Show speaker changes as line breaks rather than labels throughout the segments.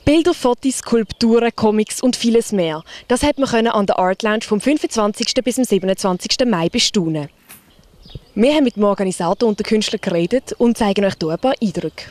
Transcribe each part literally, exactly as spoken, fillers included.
Bilder, Fotos, Skulpturen, Comics und vieles mehr. Das hat man an der Art Lounge vom fünfundzwanzigsten bis zum siebenundzwanzigsten Mai bestaunen. Wir haben mit dem Organisator und den Künstlern geredet und zeigen euch hier ein paar Eindrücke.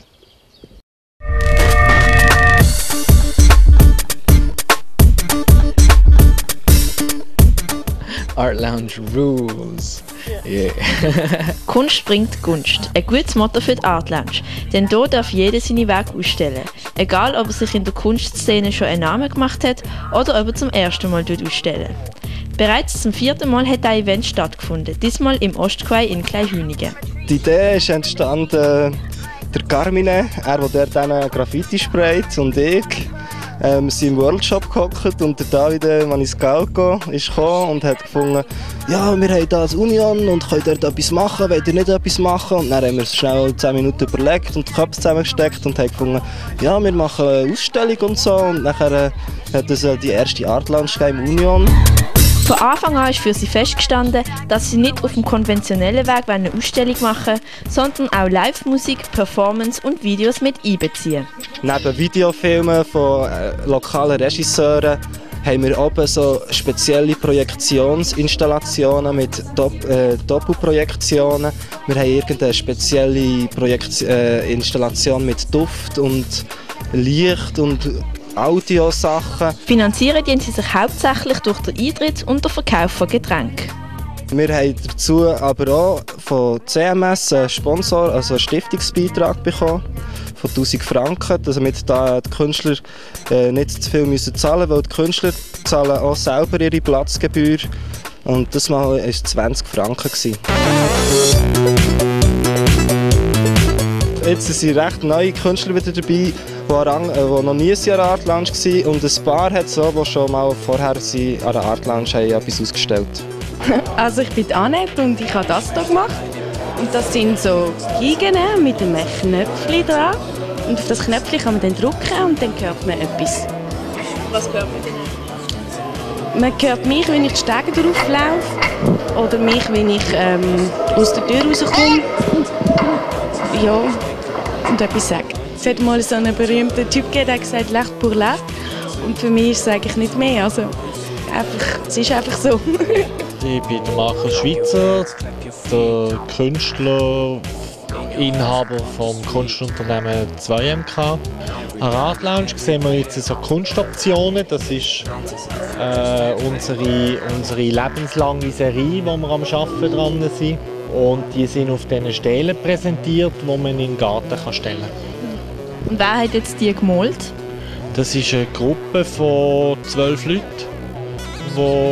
Art Lounge rules. Yeah.
Kunst bringt Gunst. Ein gutes Motto für die Art Lounge. Denn hier darf jeder seine Werke ausstellen. Egal, ob er sich in der Kunstszene schon einen Namen gemacht hat oder ob er zum ersten Mal ausstellen. Bereits zum vierten Mal hat ein Event stattgefunden, diesmal im Ostquai in Kleinhünigen.
Die Idee ist entstanden, der Carmine, er, der dort Graffiti sprayt, und ich. Ähm, wir sind im Worldshop gehockt und der Davide Maniscalco ist gekommen und hat gefunden, ja, wir haben hier das Union und können dort etwas machen, wollt ihr nicht etwas machen? Und dann haben wir es schnell zehn Minuten überlegt und die Köpfe zusammengesteckt und haben gefunden, ja, wir machen eine Ausstellung und so. Und nachher äh, hat es äh, die erste Art Lounge im Union.
Von Anfang an ist für sie festgestanden, dass sie nicht auf dem konventionellen Weg eine Ausstellung machen wollen, sondern auch Live-Musik, Performance und Videos mit einbeziehen.
Neben Videofilmen von äh, lokalen Regisseuren haben wir oben so spezielle Projektionsinstallationen mit Dopp äh, Doppelprojektionen. Wir haben irgendeine spezielle Projekt äh, Installation mit Duft und Licht und Audiosachen.
Finanzieren dienen sie sich hauptsächlich durch den Eintritt und den Verkauf von Getränken.
Wir haben dazu aber auch von C M S einen Sponsor, also einen Stiftungsbeitrag bekommen von tausend Franken, damit da die Künstler äh, nicht zu viel müssen zahlen müssen, weil die Künstler zahlen auch selber ihre Platzgebühr. Und das Mal war es zwanzig Franken. Jetzt sind recht neue Künstler wieder dabei, die noch nie an der Art Lounge waren. Und ein paar hat so, die schon mal vorher an der Art Lounge haben, etwas ausgestellt haben.
Also ich bin Annette und ich habe das hier gemacht. Und das sind so Gigen mit einem Knöpfchen dran. Und auf das Knöpfchen kann man dann drücken und dann hört man etwas.
Was hört man denn?
Man hört mich, wenn ich die Stege drauflaufe. Oder mich, wenn ich ähm, aus der Tür rauskomme. Ja, und etwas sagen. Es hat mal so einen berühmten Typ gegeben, der hat gesagt, «L'art pour l'art». Und für mich ist es eigentlich nicht mehr. Also, einfach, es ist einfach so.
Ich bin der Markus Schweitzer, der Künstler, Inhaber vom Kunstunternehmen zwei M K. An der Art Lounge sehen wir jetzt so Kunstoptionen. Das ist äh, unsere, unsere lebenslange Serie, wo wir am Arbeiten dran sind. Und die sind auf diesen Stelen präsentiert, die man in den Garten stellen kann.
Und wer hat jetzt die gemalt?
Das ist eine Gruppe von zwölf Leuten, die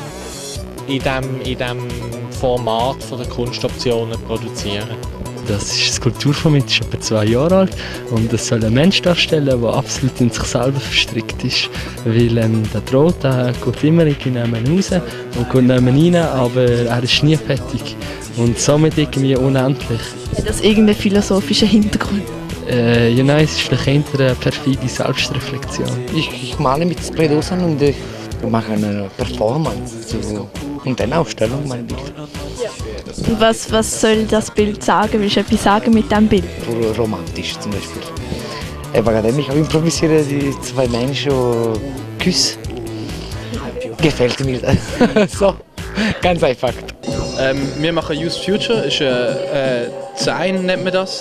in diesem in dem Format der Kunstoptionen produzieren.
Das ist eine Skulptur von mir, die ist etwa zwei Jahre alt und das soll ein Mensch darstellen, der absolut in sich selber verstrickt ist. Weil ähm, der Draht der geht immer irgendwie raus und geht rein, aber er ist nie fertig und somit irgendwie unendlich.
Hat das irgendeinen philosophischen Hintergrund?
Äh, ja, nein, es ist vielleicht eher eine perfide Selbstreflexion.
Ich, ich male mit Spraydosern und ich mache eine Performance so. Und eine Ausstellung meiner Bilder.
Und was, was soll das Bild sagen? Willst du etwas sagen mit diesem Bild?
Romantisch zum Beispiel. Eben, ich habe improvisiert, die zwei Menschen küssen. Gefällt mir. So, ganz einfach.
Ähm, wir machen Youth Future, ist ein äh, Design, nennt man das.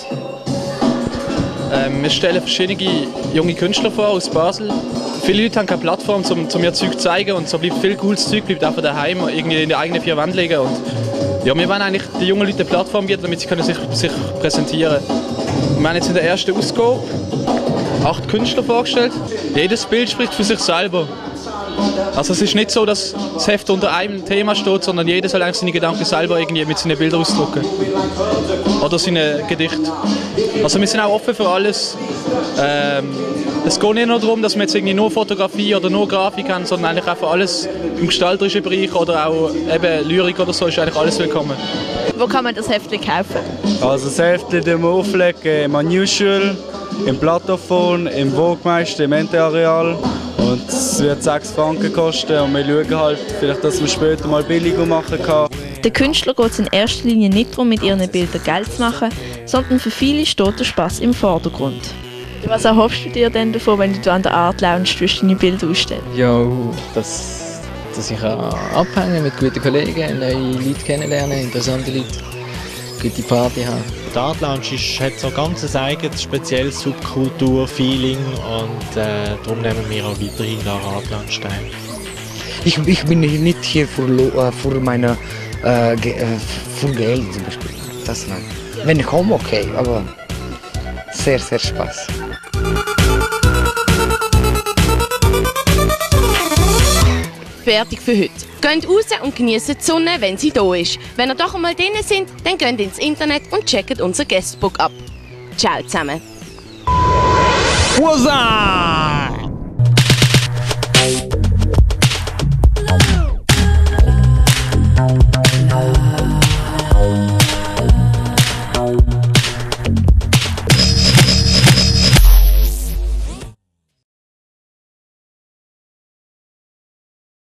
Ähm, wir stellen verschiedene junge Künstler vor aus Basel. Viele Leute haben keine Plattform, um, um ihr Zeug zu zeigen, und so bleibt viel cooles Zeug bleibt einfach daheim, irgendwie in der eigenen vier Wände liegen. Und ja, wir wollen eigentlich den jungen Leuten eine Plattform bieten, damit sie können sich, sich präsentieren können. Wir haben jetzt in der ersten Ausgabe acht Künstler vorgestellt. Jedes Bild spricht für sich selber. Also es ist nicht so, dass das Heft unter einem Thema steht, sondern jeder soll eigentlich seine Gedanken selber irgendwie mit seinen Bildern ausdrücken. Oder seine Gedichte. Also wir sind auch offen für alles. Ähm, es geht nicht nur darum, dass wir jetzt irgendwie nur Fotografie oder nur Grafik haben, sondern eigentlich auch für alles im gestalterischen Bereich oder auch eben Lyrik oder so ist eigentlich alles willkommen.
Wo kann man das Heftchen kaufen?
Also das Heftchen können wir auflegen im Unusual, im Plattofon, im Vogue-Meister, im Ente-Areal. Und es wird sechs Franken kosten und wir schauen halt, vielleicht, dass man später mal billiger machen kann.
Den Künstlern geht es in erster Linie nicht darum, mit ihren Bildern Geld zu machen, sondern für viele steht der Spass im Vordergrund. Was erhoffst du dir denn davon, wenn du an der Art Lounge deine Bilder ausstellst?
Ja, dass, dass ich abhängen mit guten Kollegen, neue Leute kennenlernen, interessante Leute, gute Party haben.
Die Art Lounge ist, hat so ganz ein eigenes, spezielles Subkultur-Feeling und äh, darum nehmen wir auch weiterhin an der Art Lounge teil.
Ich, ich bin nicht hier für, äh, für meine äh, Ge äh, für Geld zum Beispiel. Das nein. Wenn ich komme, okay, aber sehr, sehr Spaß.
Fertig für heute. Geht raus und genießen die Sonne, wenn sie da ist. Wenn ihr doch einmal drin sind, dann geht ins Internet und checkt unser Guestbook ab. Ciao zusammen.
What's up?